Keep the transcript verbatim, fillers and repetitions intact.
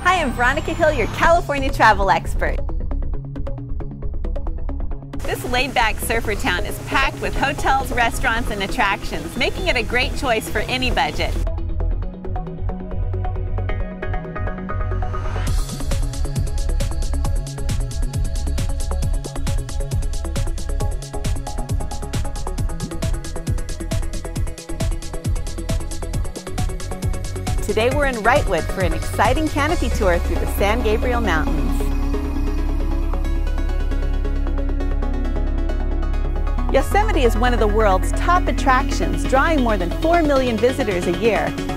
Hi, I'm Veronica Hill, your California travel expert. This laid-back surfer town is packed with hotels, restaurants, and attractions, making it a great choice for any budget. Today we're in Wrightwood for an exciting canopy tour through the San Gabriel Mountains. Yosemite is one of the world's top attractions, drawing more than four million visitors a year.